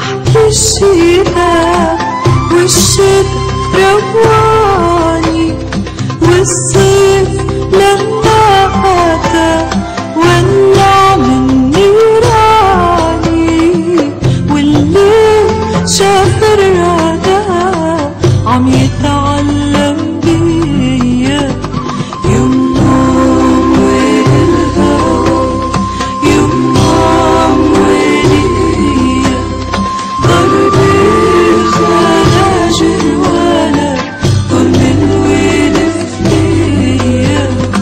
بحكي الشتاء والشتا رواني، والصيف لما أتى ولع من نيراني، والليل شاف الرعدة عم يتعلم بيا. يما وين الهوى، يما ويني، ضرب الخناجر ولا كل من ولف ليا.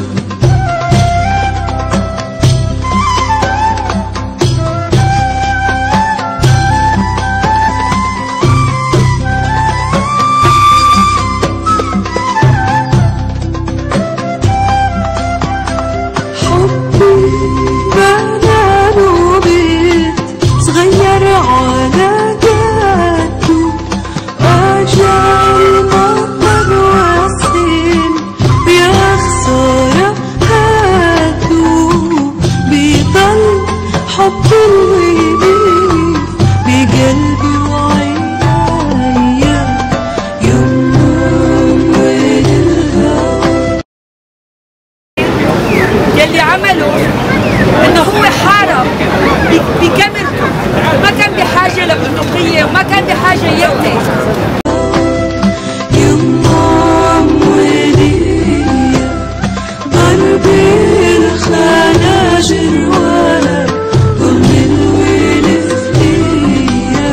بناله بيت صغير على جده، أجا المطر والسيل يا خسارة هاتوا، بيضل حب الويليف بقلبي وعينيا. يما وين الهوى يلي عمله انه هو حارب بكاميرته، ما كان بحاجه لبندقيه وما كان بحاجه يقتل. يما ويلي، ضرب الخناجر ولا كل من ولف ليا.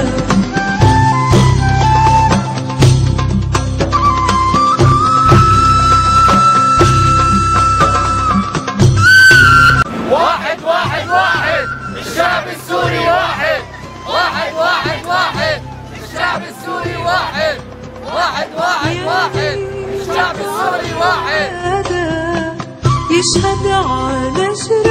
واحد واحد واحد الشعب السوري واحد، واحد واحد واحد الشعب السوري واحد، واحد واحد واحد الشعب السوري واحد. يشهد على